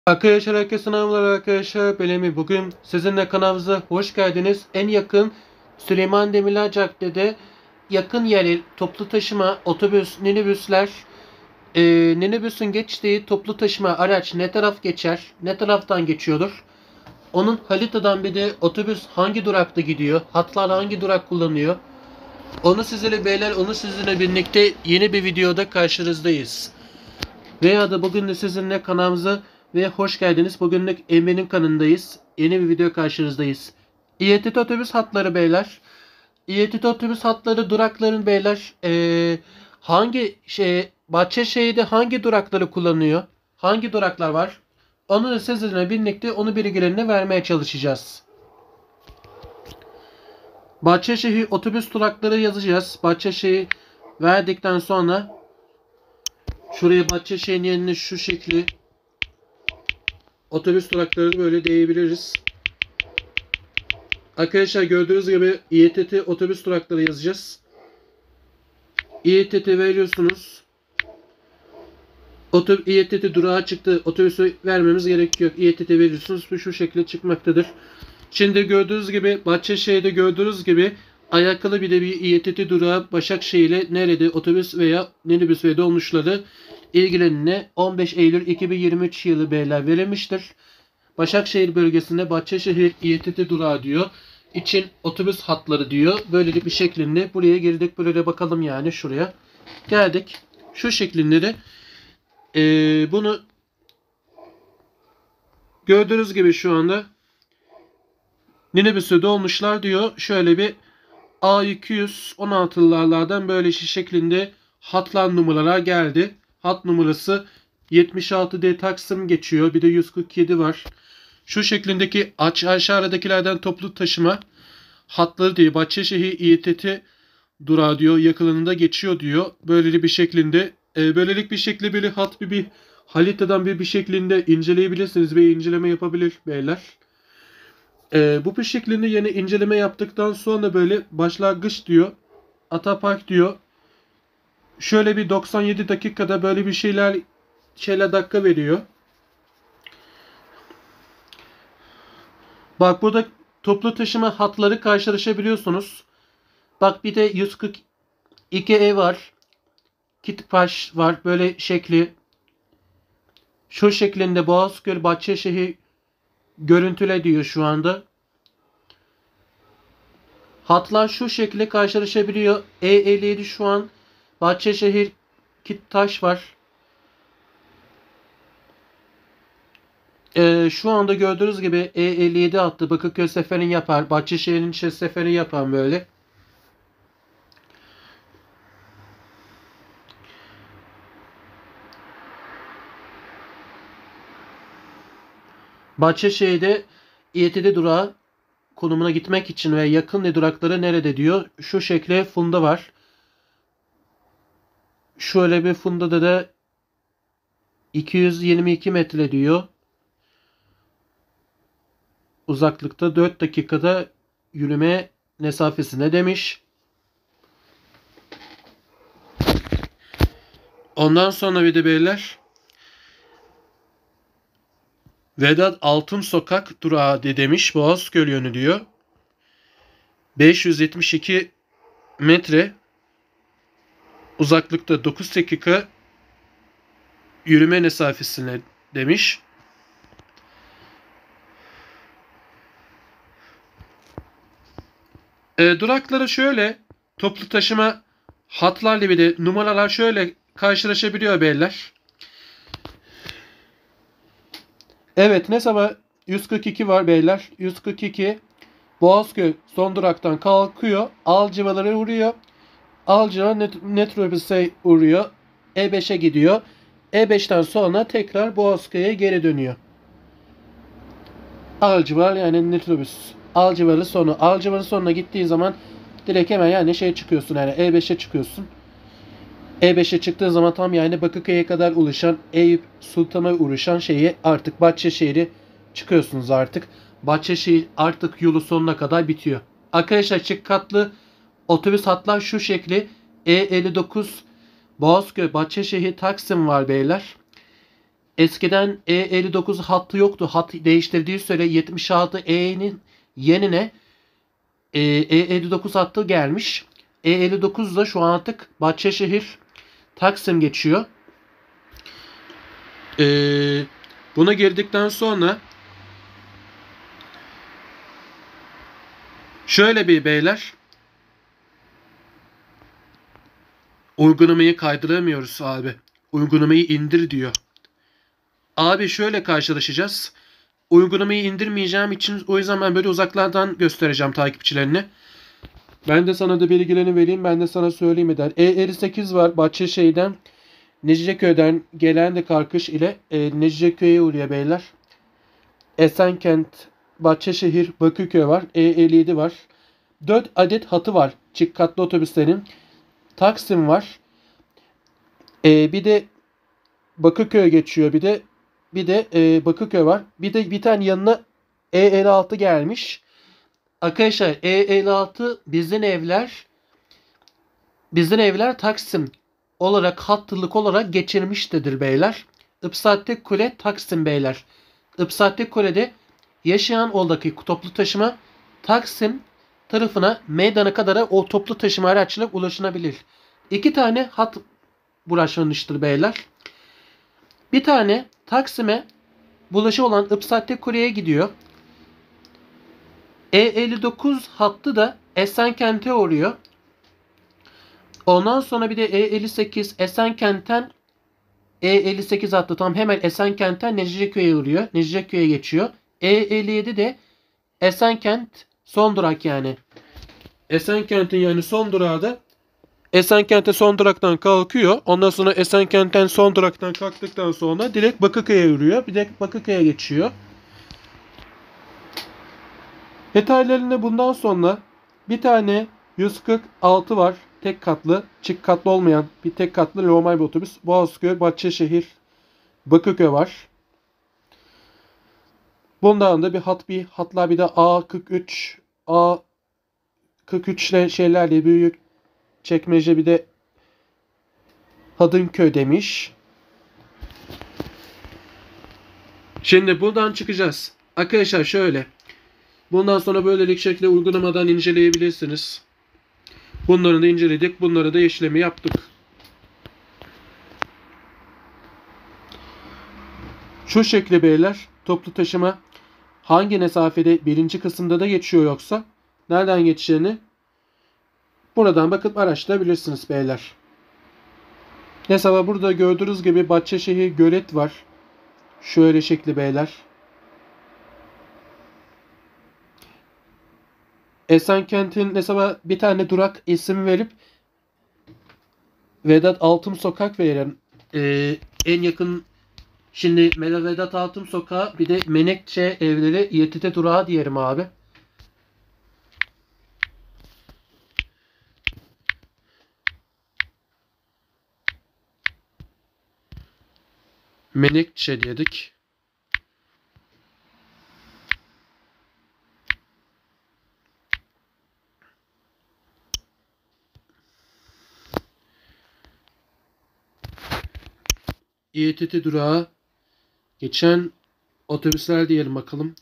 Arkadaşlar herkese selamlar arkadaşlar. Belemi bugün sizinle kanalımıza hoş geldiniz. En yakın Süleyman Demirel Cadde'de yakın yeri toplu taşıma, otobüs, minibüsler, minibüsün geçtiği toplu taşıma araç ne taraf geçer, ne taraftan geçiyordur. Onun haritadan bir de otobüs hangi durakta gidiyor, hatlar hangi durak kullanıyor. Onu sizlerle beyler, onu sizinle birlikte yeni bir videoda karşınızdayız. Veya da bugün de sizinle kanalımıza ve hoş geldiniz. Bugünlük Emre'nin kanalındayız. Yeni bir video karşınızdayız. İETT otobüs hatları beyler. İETT otobüs hatları durakların beyler. Hangi Bahçeşehir'de hangi durakları kullanıyor? Hangi duraklar var? Onu da sizinle birlikte onu bilgilerini vermeye çalışacağız. Bahçeşehir otobüs durakları yazacağız. Bahçeşehir verdikten sonra şuraya Bahçeşehir'in yerine şu şekli otobüs durakları böyle diyebiliriz. Arkadaşlar gördüğünüz gibi İETT otobüs durakları yazacağız. İETT veriyorsunuz. İETT durağa çıktı. Otobüsü vermemiz gerekiyor. İETT veriyorsunuz. Bu şu şekilde çıkmaktadır. Şimdi gördüğünüz gibi Bahçeşehir'de gördüğünüz gibi alakalı bir de bir İETT durağı Başakşehir'le nerede otobüs veya minibüs ve dolmuşları ilgilenine 15 Eylül 2023 yılı beyler verilmiştir. Başakşehir bölgesinde Bahçeşehir İETT durağı diyor. İçin otobüs hatları diyor. Böyle bir şeklinde buraya girdik. Böyle bakalım yani şuraya. Geldik. Şu şeklinde de bunu gördüğünüz gibi şu anda minibüsü dolmuşlar diyor. Şöyle bir A216'lardan böyle şeklinde hatlar numaralar geldi. Hat numarası 76D Taksim geçiyor. Bir de 147 var. Şu şeklindeki aşağıdakilerden toplu taşıma hatları diyor. Bahçeşehir İETT durağı diyor. Yakınında geçiyor diyor. Böyleli bir şeklinde böylelik bir şekilde bir hat bir haritadan bir şeklinde inceleyebilirsiniz ve inceleme yapabilir beyler. Bu bir şeklinde yeni inceleme yaptıktan sonra böyle başlangıç diyor. Atapark diyor. Şöyle bir 97 dakikada böyle bir şeyler dakika veriyor. Bak burada toplu taşıma hatları karşılaşabiliyorsunuz. Bak bir de 142 E var. Kitpaş var. Böyle şekli. Şu şeklinde Boğazköy Bahçeşehir görüntüle diyor şu anda. Hatlar şu şekilde karşılaşabiliyor. E57 şu an Bahçeşehir Kittaş var. Şu anda gördüğünüz gibi E57 attı. Bakırköy seferini yapar. Bahçeşehir'in seferini yapan böyle. Bahçeşehir'de İETT durağı konumuna gitmek için ve yakın durakları nerede diyor. Şu şekilde funda var. Şöyle bir fundada da 222 metre diyor. Uzaklıkta 4 dakikada yürüme mesafesine demiş. Ondan sonra bir de beyler Vedat Altın Sokak durağı demiş. Boğazköy yönü diyor. 572 metre uzaklıkta 9 dakika yürüme mesafesine demiş. Durakları şöyle toplu taşıma hatlarla bir de numaralar şöyle karşılaşabiliyor beyler. Evet ne sabah 142 var beyler. 142 Boğazköy son duraktan kalkıyor. Avcıvalara uğruyor. Avcıva metrobüse uğruyor. E5'e gidiyor. E5'ten sonra tekrar Boğazköy'e geri dönüyor. Avcıvar yani metrobüs. Avcıvar'ın sonuna gittiğin zaman direkt hemen yani çıkıyorsun yani E5'e çıkıyorsun. E5'e çıktığın zaman tam yani Bakırköy'e kadar ulaşan Eyüp Sultan'a ulaşan artık Bahçeşehir'e çıkıyorsunuz artık. Bahçeşehir artık yolu sonuna kadar bitiyor. Arkadaşlar çift katlı otobüs hatlar şu şekli. E59 Boğazköy Bahçeşehir Taksim var beyler. Eskiden E59 hattı yoktu. Hat değiştirdiği süre 76E'nin yenine E59 hattı gelmiş. E59 da şu an artık Bahçeşehir Taksim geçiyor. Buna girdikten sonra şöyle bir beyler, uygulamayı kaydıramıyoruz abi. Uygulamayı indir diyor. Abi şöyle karşılaşacağız. Uygulamayı indirmeyeceğim için o yüzden ben böyle uzaklardan göstereceğim takipçilerini. Ben de sana da bilgilerini vereyim. Ben de sana söyleyeyim eder. E58 var Bahçeşehir'den. Neticeköy'den gelen de kalkış ile Neticeköy'e uğruyor beyler. Esenkent, Bahçeşehir, Bakırköy var. E57 var. 4 adet hatı var çift katlı otobüslerin. Taksim var. Bir de Bakırköy geçiyor. Bir de Bakırköy var. Bir de bir tane yanına E56 gelmiş. Arkadaşlar E56 bizden evler Taksim olarak hattılık olarak geçirmiştedir beyler. Ipsattek Kule Taksim beyler. Ipsattek Kule'de yaşayan oradaki toplu taşıma Taksim tarafına meydana kadar o toplu taşıma araçla ulaşılabilir. 2 tane hat bulaşılmıştır beyler. Bir tane Taksim'e bulaşı olan Ipsattek Kule'ye gidiyor. E59 hattı da Esenkent'e uğruyor. Ondan sonra bir de E58 Esenkent'ten E58 hattı tam hemen Esenkent'ten Neticeköy'e uğruyor. Neticeköy'e geçiyor. E57 de Esenkent son durak yani. Esenkent'in yani son durağı da Esenkent'e son duraktan kalkıyor. Ondan sonra Esenkent'ten son duraktan kalktıktan sonra direkt Bakırköy'e yürüyor. Direkt Bakırköy'e geçiyor. Detaylarında bundan sonra bir tane 146 var. Tek katlı, çift katlı olmayan bir tek katlı normal bir otobüs. Boğazköy, Bahçeşehir, Bakırköy var. Bundan da bir hatlar bir de A43, A43'le şeylerle büyük çekmece bir de Hadımköy demiş. Şimdi buradan çıkacağız. Arkadaşlar şöyle. Bundan sonra böylelik şekilde uygulamadan inceleyebilirsiniz. Bunları da inceledik. Bunları da işlemi yaptık. Şu şekilde beyler, toplu taşıma hangi mesafede birinci kısımda da geçiyor yoksa nereden geçeceğini buradan bakıp araştırabilirsiniz beyler. Mesela burada gördüğünüz gibi Bahçeşehir Gölet var. Şöyle şekli beyler. Esenkent'in mesela bir tane durak isim verip Vedat Altın Sokak verelim. En yakın şimdi Vedat Altın Sokağı bir de Menekşe Evleri İETT durağı diyelim abi. Menekşe dedik. İETT durağı geçen otobüsler diyelim bakalım.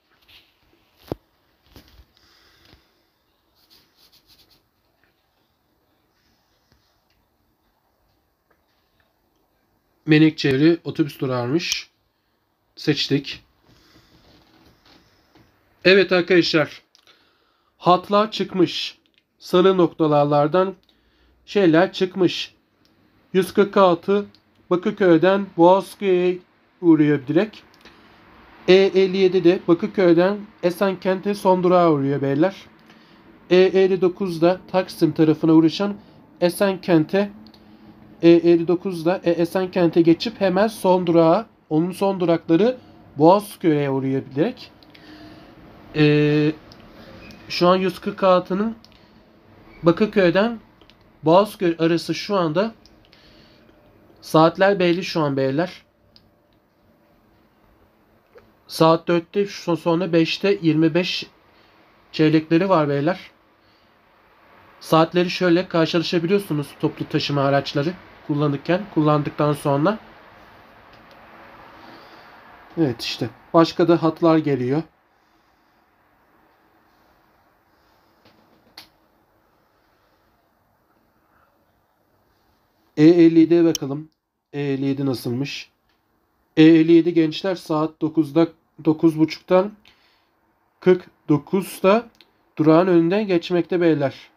Menekşehir'i otobüs durağıymış. Seçtik. Evet arkadaşlar. Hatlar çıkmış. Sarı noktalardan şeyler çıkmış. 146 Bakırköy'den Boğazköy'e uğruyor direkt. E57 de Bakırköy'den Esenkent'e son durağa uğruyor beyler. E59'da Taksim tarafına uğraşan Esenkent'e E59'da Esenkent'e geçip hemen son durağa, onun son durakları Boğazköy'e uğruyor direkt. Şu an 146'nın Bakırköy'den Boğazköy arası şu anda saatler belli şu an beyler. Saat 4'te sonra 5'te 25 çeyrekleri var beyler. Saatleri şöyle karşılaşabiliyorsunuz toplu taşıma araçları kullandıktan sonra. Evet işte. Başka da hatlar geliyor. E57'ye bakalım. E57 nasılmış? E57 gençler saat 9.30'dan 49'da durağın önünden geçmekte beyler.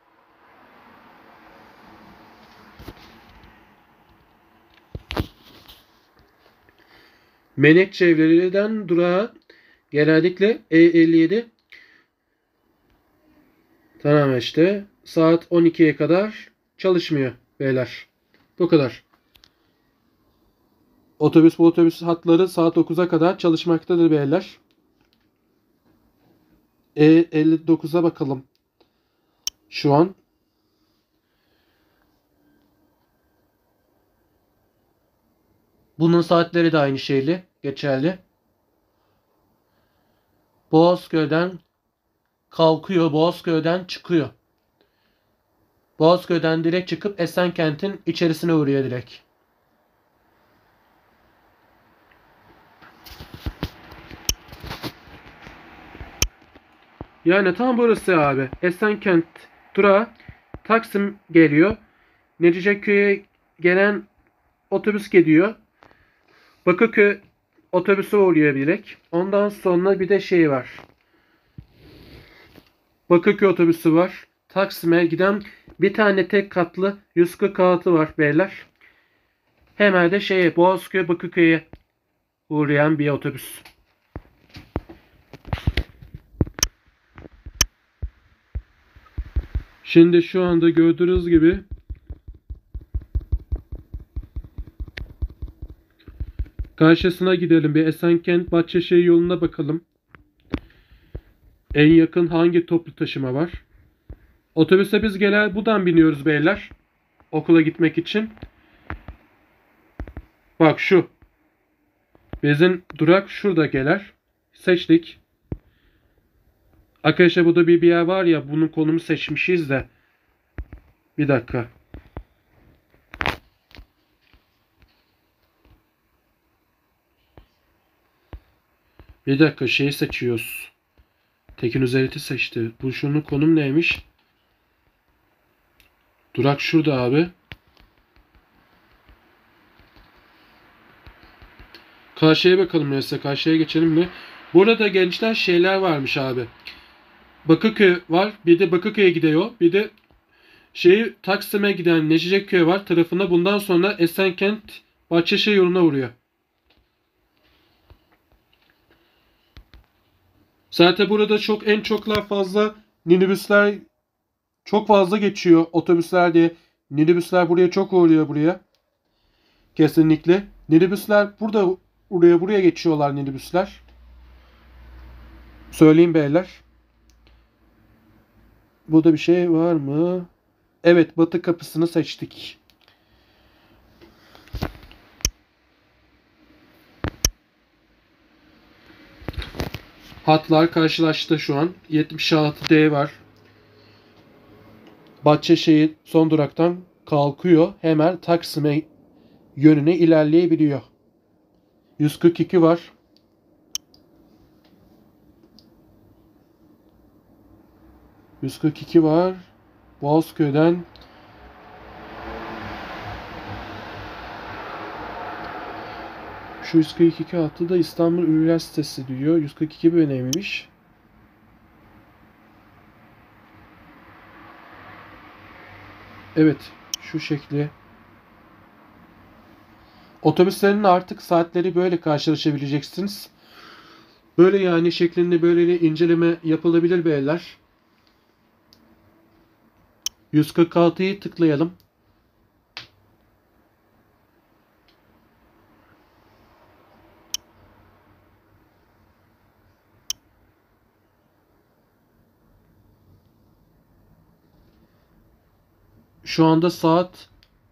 Menekşe evlerinden durağa genellikle E57 tamam işte saat 12'ye kadar çalışmıyor beyler. Bu kadar. Bu otobüs hatları saat 9'a kadar çalışmaktadır beyler. E59'a bakalım. Şu an bunun saatleri de aynı şeyli, geçerli. Boğazköy'den kalkıyor, Boğazköy'den çıkıyor. Boğazköy'den direkt çıkıp Esenkent'in içerisine uğruyor direkt. Yani tam burası abi. Esenkent durağı Taksim geliyor. Neticeköy'e gelen otobüs gidiyor. Bakırköy otobüsü uğruyor direkt. Ondan sonra bir de şey var. Bakırköy otobüsü var. Taksim'e giden bir tane tek katlı 146 var beyler. Hemen de Boğazköy Bakırköy'e uğrayan bir otobüs. Şimdi şu anda gördüğünüz gibi karşısına gidelim. Bir Esenkent Bahçeşehir yoluna bakalım. En yakın hangi toplu taşıma var? Otobüse biz genel buradan biniyoruz beyler. Okula gitmek için. Bak şu. Bizim durak şurada gelir. Seçtik. Arkadaşlar burada bir yer var ya, bunun konumu seçmişiz de. Bir dakika. Bir dakika şeyi seçiyoruz. Tekin Özelit'i seçti. Bu şunun konum neymiş? Durak şurada abi. Karşıya bakalım neyse. Karşıya geçelim mi? Burada gençler şeyler varmış abi. Bakırköy var. Bir de Bakırköy'e gidiyor. Bir de Taksim'e giden Neciciköy var tarafında. Bundan sonra Esenkent Bahçeşehir yoluna vuruyor. Zaten burada en çoklar fazla minibüsler çok fazla geçiyor. Otobüsler diye. Minibüsler buraya çok uğruyor buraya. Kesinlikle. Minibüsler buraya geçiyorlar minibüsler. Söyleyeyim beyler. Burada bir şey var mı? Evet, Batı kapısını seçtik. Hatlar karşılaştı şu an. 76D var. Bahçeşehir son duraktan kalkıyor. Hemen Taksim'e yönüne ilerleyebiliyor. 142 var. Boğazköy'den şu 142 hattı da İstanbul Üniversitesi diyor. 142 bölümüymüş. Evet, şu şekli. Otobüslerin artık saatleri böyle karşılaşabileceksiniz. Böyle yani şeklinde böyle inceleme yapılabilir beyler. 146'yı tıklayalım. Şu anda saat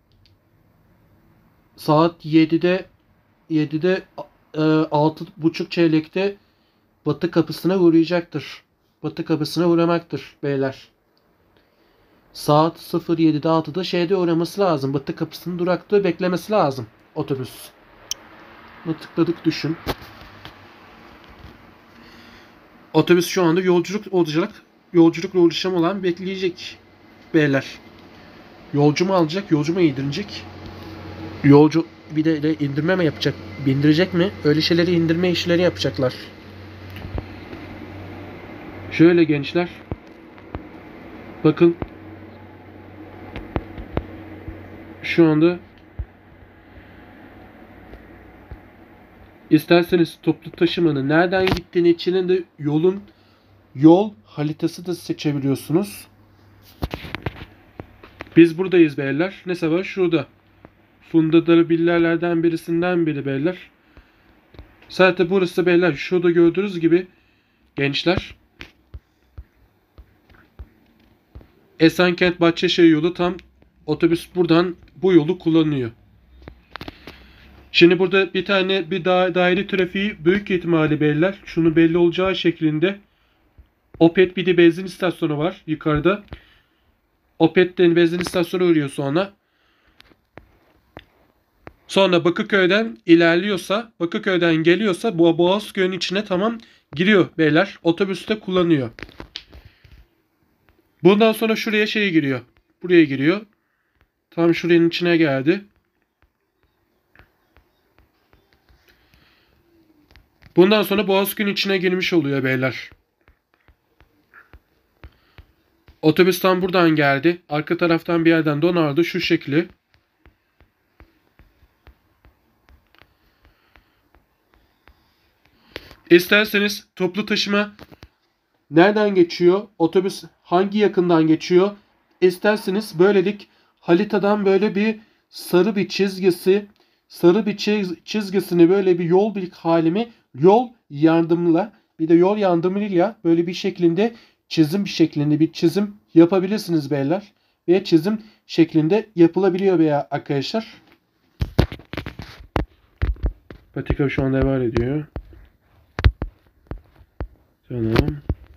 7'de 6.30 çeyrekte Batı kapısına uğrayacaktır. Batı kapısına uğramaktır beyler. Saat 07'de 6'da uğraması lazım. Batı kapısının durakta beklemesi lazım otobüs. Bunu tıkladık düşün. Otobüs şu anda yolculuk olacak. Yolculukla ulaşım olan bekleyecek beyler. Yolcu mu alacak, yolcu mu indirecek? Yolcu bir de indirme mi yapacak? Bindirecek mi? Öyle şeyleri indirme işleri yapacaklar. Şöyle gençler. Bakın. Şu anda isterseniz toplu taşımanın nereden gittiğini içinin de yol haritası da seçebiliyorsunuz. Biz buradayız beyler. Ne var? Şurada. Funda billerlerden birisinden biri beyler. Zaten burası beyler. Şurada gördüğünüz gibi gençler. Esenkent Bahçeşehir yolu tam otobüs buradan bu yolu kullanıyor. Şimdi burada bir daire trafiği büyük ihtimalle beyler. Şunu belli olacağı şeklinde. Opet bir de benzin istasyonu var yukarıda. Opet'ten benzin istasyonu uğruyor sonra. Sonra Bakırköy'den ilerliyorsa, Bakırköy'den geliyorsa bu Boğazköy'ün içine tamam giriyor beyler. Otobüste kullanıyor. Bundan sonra şuraya giriyor. Buraya giriyor. Tam şuranın içine geldi. Bundan sonra Boğazköy'ün içine girmiş oluyor beyler. Otobüs tam buradan geldi. Arka taraftan bir yerden donardı şu şekli. İsterseniz toplu taşıma nereden geçiyor? Otobüs hangi yakından geçiyor? İsterseniz böylelik haritadan böyle bir sarı bir çizgisini böyle bir yol bir halimi yol yardımıyla bir de yol yardımıyla böyle bir şeklinde bir çizim yapabilirsiniz beyler. Ve çizim şeklinde yapılabiliyor veya arkadaşlar. Patika şu an devam ediyor. Tamam.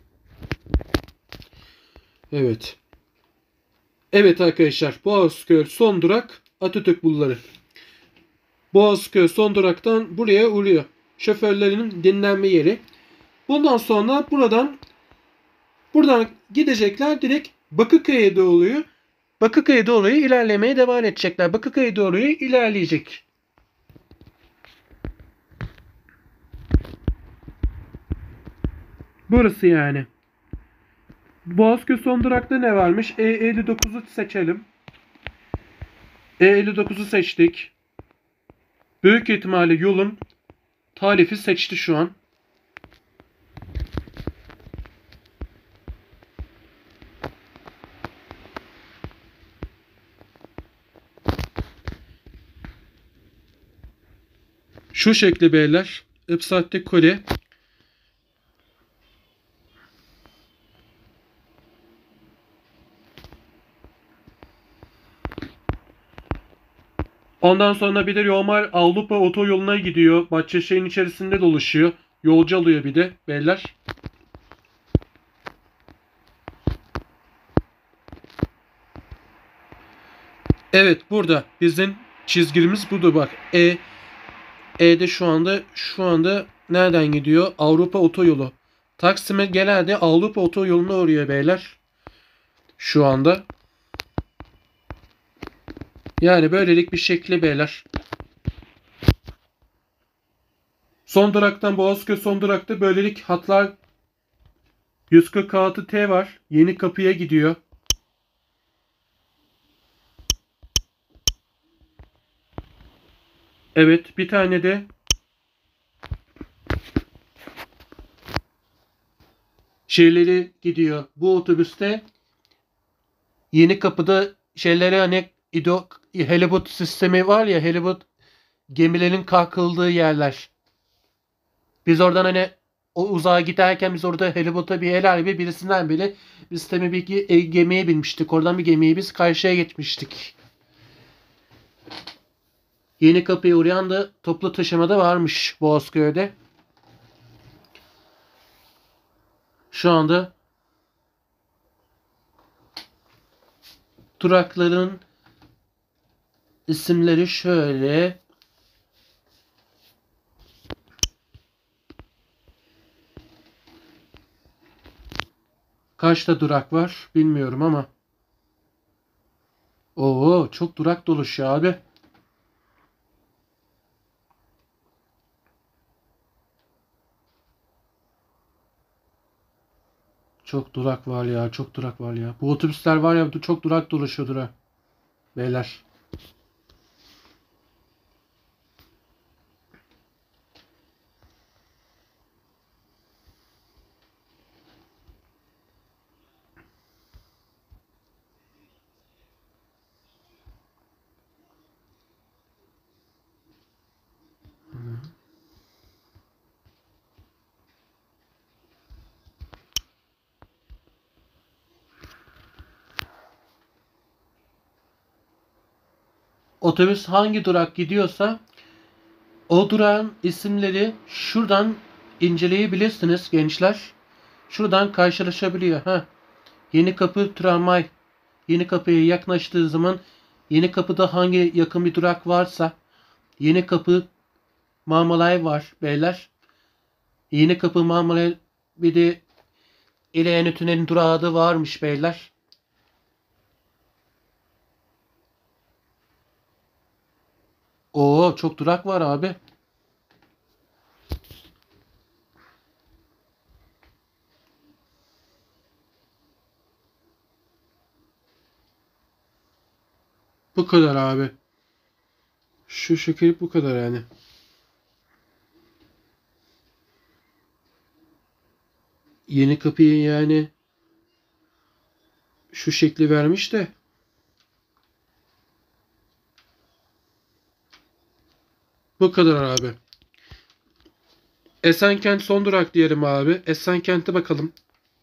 Evet. Evet arkadaşlar. Boğazköy son durak Atatürk Bulvarı. Boğazköy son duraktan buraya uğruyor. Şoförlerin dinlenme yeri. Bundan sonra buradan gidecekler direkt Bakırköy'e doğru. Bakırköy'e doğru ilerlemeye devam edecekler. Bakırköy'e doğru ilerleyecek. Burası yani. Boğazköy son durakta ne varmış? E59'u seçelim. E59'u seçtik. Büyük ihtimalle yolun tarifi seçti şu an. Şu şekli beyler. Ipsat'te Kore. Ondan sonra bir de normal Avrupa otoyoluna gidiyor. Bahçeşehir'in içerisinde dolaşıyor. Yolcu alıyor bir de beyler. Evet burada bizim çizgimiz budur bak. E'de şu anda nereden gidiyor? Avrupa otoyolu. Taksim'e genelde Avrupa otoyoluna uğruyor beyler. Şu anda. Yani böylelik bir şekli beyler. Son duraktan Boğazköy son durakta böylelik hatlar 146 T var. Yeni kapıya gidiyor. Evet bir tane de şeyleri gidiyor. Bu otobüste Yeni Kapı'da şeyleri hani helibut sistemi var ya, helibut gemilerin kalkıldığı yerler. Biz oradan hani o uzağa giderken biz orada helibota bir helal birisinden bile biz tabii ki gemiye binmiştik. Oradan bir gemiye biz karşıya geçmiştik. Yeni Kapı'ya uğrayan da toplu taşımada varmış Boğazköy'de. Şu anda durakların isimleri şöyle. Kaçta durak var bilmiyorum ama. Oo, çok durak doluşuyor abi. Çok durak var ya, çok durak var ya. Bu otobüsler var ya, çok durak dolaşıyordur ha. Beyler. Otobüs hangi durak gidiyorsa o durağın isimleri şuradan inceleyebilirsiniz gençler. Şuradan karşılaşabiliyor. Ha. Yenikapı tramvay. Yenikapı'ya yaklaştığı zaman Yenikapı'da hangi yakın bir durak varsa Yenikapı Marmaray var beyler. Yenikapı Marmaray bir de İleyen Tünel'in durağı da varmış beyler. Oo, çok durak var abi. Bu kadar abi. Şu şekil bu kadar yani. Yenikapı'yı yani şu şekli vermiş de bu kadar abi. Esenkent son durak diyelim abi. Esenkent'e bakalım.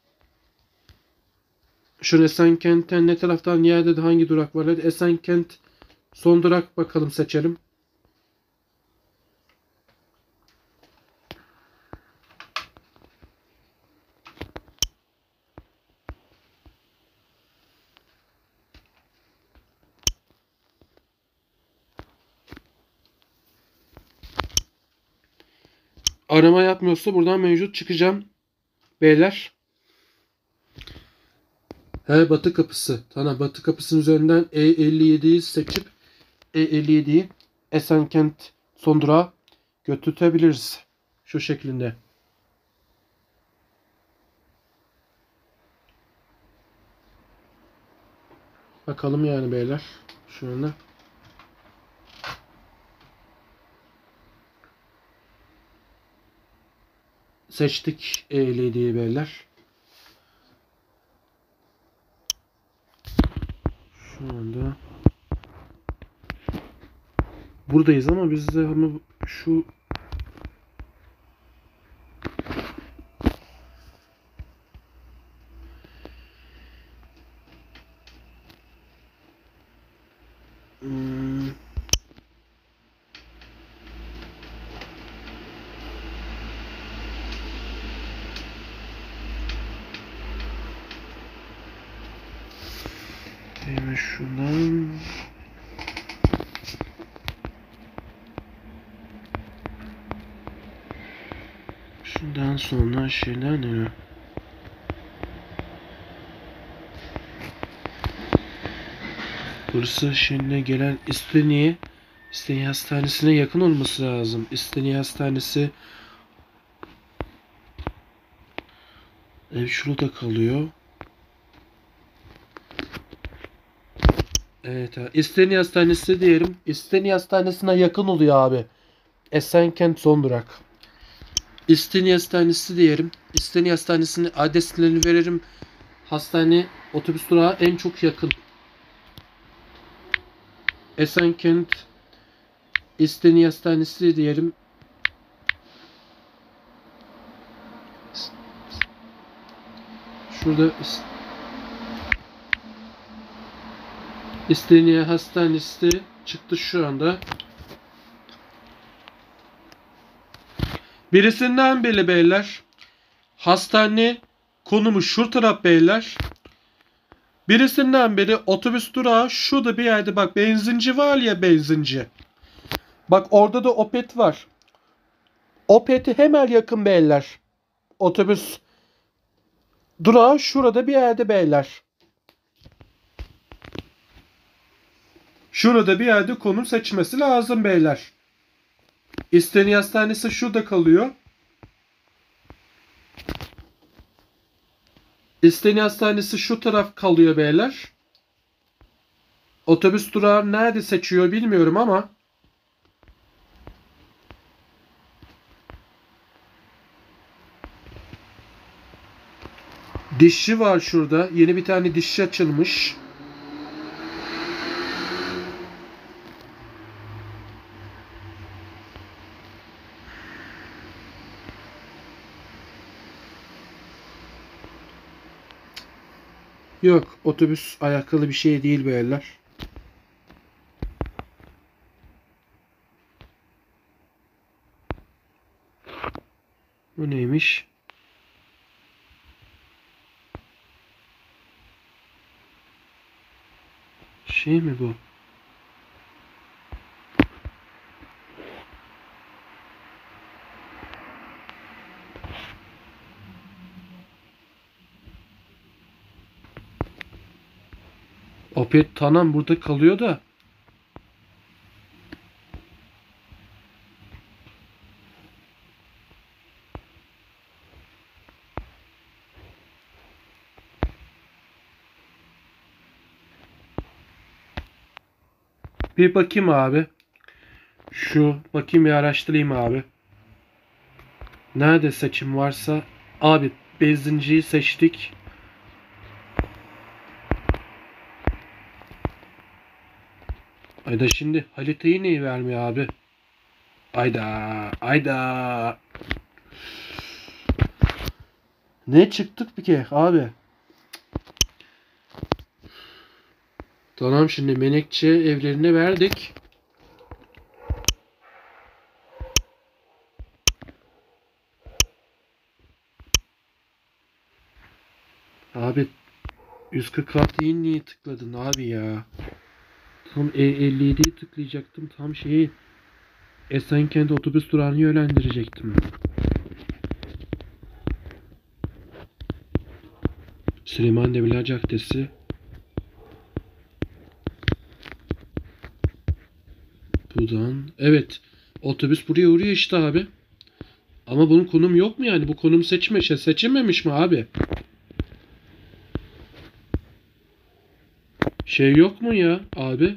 Şu Esenkent'ten ne taraftan yerde de hangi durak var? Hadi Esenkent son durak bakalım seçelim. Arama yapmıyorsa buradan mevcut çıkacağım. Beyler. He, Batı Kapısı. Tamam, Batı Kapısı'nın üzerinden E57'yi seçip E57'yi Esenkent son durağa götürtebiliriz. Şu şeklinde. Bakalım yani beyler. Şu anda. Seçtik E57'yi beyler. Şu anda buradayız ama biz de ama şu hmm, hemen şundan şundan sonra şeyler ne? Burası şimdi gelen İsteniye Hastanesi'ne yakın olması lazım. İsteniye Hastanesi şurada kalıyor. Evet abi. İsteniye Hastanesi diyelim. İsteniye Hastanesi'ne yakın oluyor abi. Esenkent son durak. İsteniye Hastanesi diyelim. İsteniye Hastanesi'nin adreslerini veririm. Hastane otobüs durağı en çok yakın. Esenkent İsteniye Hastanesi diyelim. Şurada İsteniye Hastanesi çıktı şu anda. Birisinden beri beyler. Hastane konumu şu taraf beyler. Birisinden beri otobüs durağı şurada bir yerde, bak benzinci var ya, benzinci. Bak orada da Opet var. Opet'e hemen yakın beyler. Otobüs durağı şurada bir yerde beyler. Şurada bir yerde konum seçmesi lazım beyler. İsteniye Hastanesi şurada kalıyor. İsteniye Hastanesi şu taraf kalıyor beyler. Otobüs durağı nerede seçiyor bilmiyorum ama. Dişçi var şurada. Yeni bir tane dişçi açılmış. Yok, otobüs ayaklı bir şey değil beyler. Bu neymiş? Şey mi bu? Opet Tanan burada kalıyor da. Bir bakayım abi. Bakayım, bir araştırayım abi. Nerede seçim varsa. Abi benzinciyi seçtik. Ayda şimdi haritayı neyi vermiyor abi? Ayda. Ne çıktık bir kere abi? Tamam, şimdi Menekşe evlerine verdik. Abi 146'yı niye tıkladın abi ya? Tam E57'yi tıklayacaktım. Tam şeyi Esenkent otobüs durağını yönlendirecektim. Süleyman Demirel Caddesi. Buradan. Evet. Otobüs buraya uğruyor işte abi. Ama bunun konum yok mu yani? Bu konum seçilmemiş mi abi? Şey yok mu ya abi?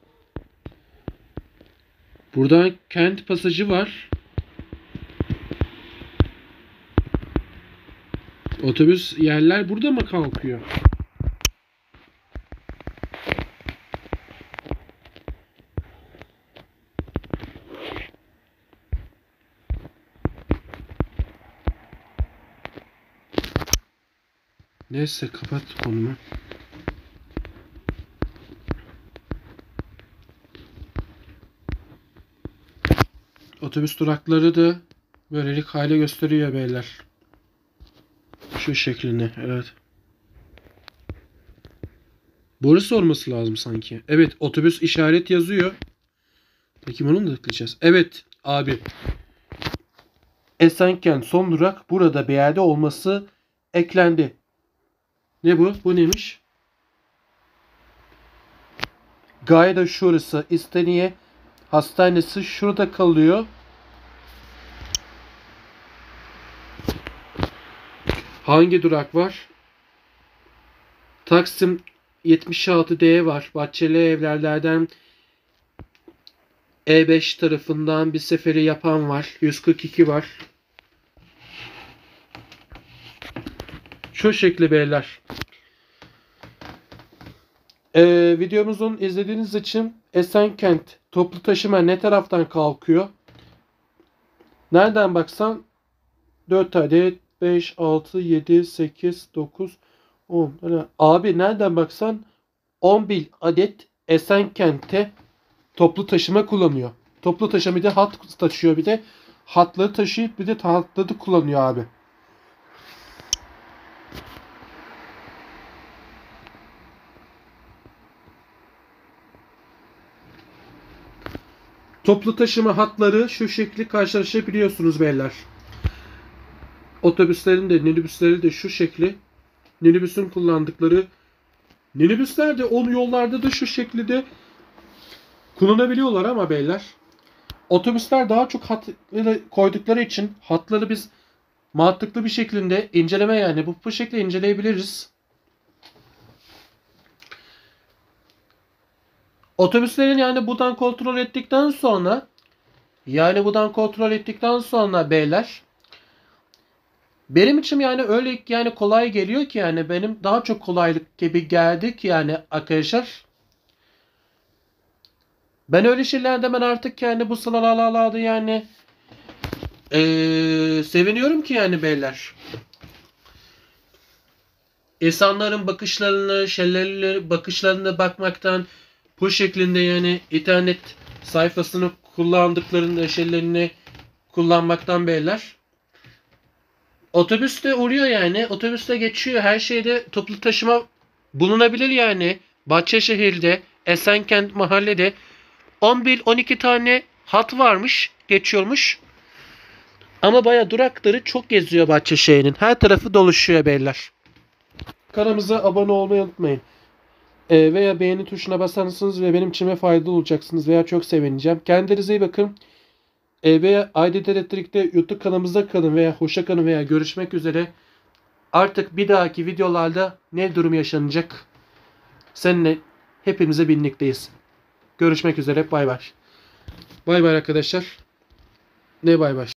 Buradan kent pasajı var. Otobüs yerler burada mı kalkıyor? Neyse, kapat konumu. Otobüs durakları da böylelik hale gösteriyor beyler. Şu şeklinde, evet. Burası olması lazım sanki. Evet, otobüs işaret yazıyor. Peki bunu da tıklayacağız. Evet abi. Esenkent son durak burada bir yerde olması eklendi. Ne bu? Bu neymiş? Gayda şurası. İsteniye Hastanesi şurada kalıyor. Hangi durak var? Taksim 76D var. Bahçeli Evler'den E5 tarafından bir seferi yapan var. 142 var. Şu şekli beyler. Videomuzun izlediğiniz için Esenkent toplu taşıma ne taraftan kalkıyor? Nereden baksan 4 adet 5, 6, 7, 8, 9, 10. Abi nereden baksan 11 adet Esenkent'te toplu taşıma kullanıyor. Toplu taşıma bir de hat taşıyor, bir de hatları taşıyıp bir de hatları kullanıyor abi. Toplu taşıma hatları şu şekli karşılaşabiliyorsunuz beyler. Otobüslerin de minibüslerin de şu şekli minibüsün kullandıkları. Minibüsler de o yollarda da şu şekilde kullanabiliyorlar ama beyler. Otobüsler daha çok hatları koydukları için hatları biz mantıklı bir şekilde inceleme, yani bu şekilde inceleyebiliriz. Otobüslerin yani buradan kontrol ettikten sonra beyler, benim için yani öyle yani kolay geliyor ki, yani benim daha çok kolaylık gibi geldi ki yani arkadaşlar. Ben öyle şeylerde ben artık yani bu sıralarda yani seviniyorum ki yani beyler. İnsanların bakışlarına bakmaktan, bu şeklinde yani internet sayfasını kullandıklarında şeylerini kullanmaktan beyler. Otobüste uğruyor yani. Otobüste geçiyor. Her şeyde toplu taşıma bulunabilir yani. Bahçeşehir'de, Esenkent mahallede 11-12 tane hat varmış, geçiyormuş. Ama baya durakları çok geziyor Bahçeşehir'in. Her tarafı doluşuyor beyler. Kanalımıza abone olmayı unutmayın. Veya beğeni tuşuna basarsanız ve benim için faydalı olacaksınız veya çok sevineceğim. Kendinize iyi bakın. Veya Aydın Elektrik'te YouTube kanalımızda kalın veya hoşça kalın veya görüşmek üzere. Artık bir dahaki videolarda ne durum yaşanacak? Seninle hepimize birlikteyiz. Görüşmek üzere. Bay bay. Bay bay arkadaşlar. Ne bay bay?